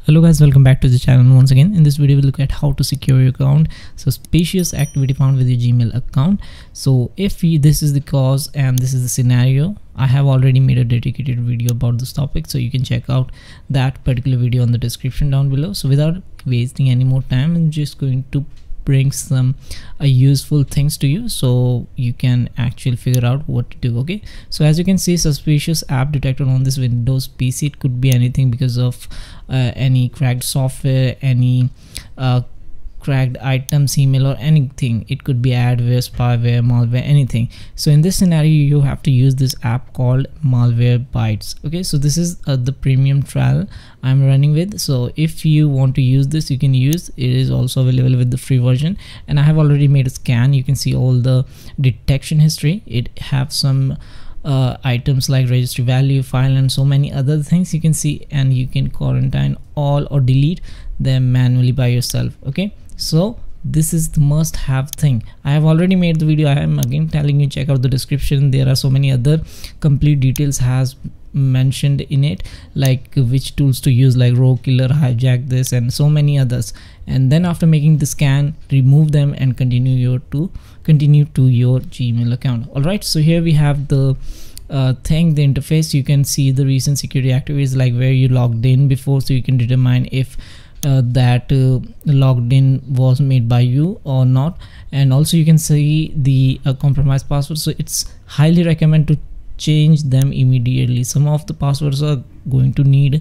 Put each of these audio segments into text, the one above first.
Hello guys, welcome back to the channel once again. In this video we'll look at how to secure your account. Suspicious activity found with your Gmail account. So if this is the cause and this is the scenario, I have already made a dedicated video about this topic, so you can check out that particular video on the description down below. So without wasting any more time, I'm just going to bring some useful things to you so you can actually figure out what to do. Okay, so as you can see, suspicious app detected on this Windows PC. It could be anything because of any cracked software, any cracked items, email, or anything. It could be adware, spyware, malware, anything. So in this scenario you have to use this app called Malwarebytes. Okay, so this is the premium trial I'm running with. So if you want to use this, you can use it. Is also available with the free version, and I have already made a scan. You can see all the detection history. It have some items like registry value, file, and so many other things you can see, and you can quarantine all or delete them manually by yourself. Okay, so this is the must-have thing. I have already made the video. I am again telling you, check out the description. There are so many other complete details has mentioned in it, like which tools to use, like row killer, hijack this, and so many others. And then after making the scan, remove them and continue to your Gmail account. All right, so here we have the thing, the interface. You can see the recent security activities, like where you logged in before, so you can determine if that logged in was made by you or not. And also you can see the compromised password. So it's highly recommend to change them immediately. Some of the passwords are going to need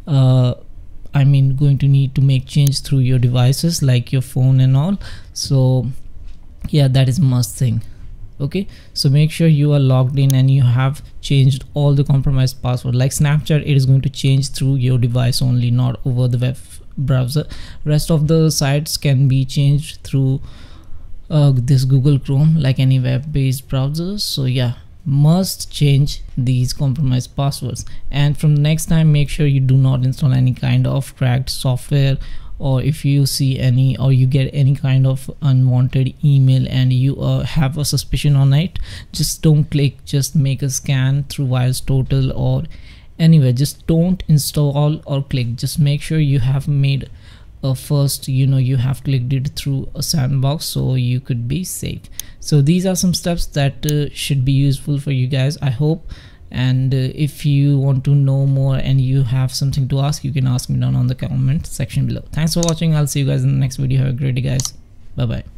to make change through your devices like your phone and all. So yeah, that is must thing. Okay, so make sure you are logged in and you have changed all the compromised password. Like Snapchat, it is going to change through your device only, not over the web browser. Rest of the sites can be changed through this Google Chrome, like any web-based browsers. So yeah, must change these compromised passwords. And from the next time, make sure you do not install any kind of cracked software, or if you see any or you get any kind of unwanted email and you have a suspicion on it, just don't click. Just make a scan through VirusTotal or anywhere. Just don't install or click. Just make sure you have made first, you have clicked it through a sandbox, so you could be safe. So these are some steps that should be useful for you guys, I hope. And if you want to know more and you have something to ask, you can ask me down on the comment section below. Thanks for watching. I'll see you guys in the next video. Have a great day, guys. Bye bye.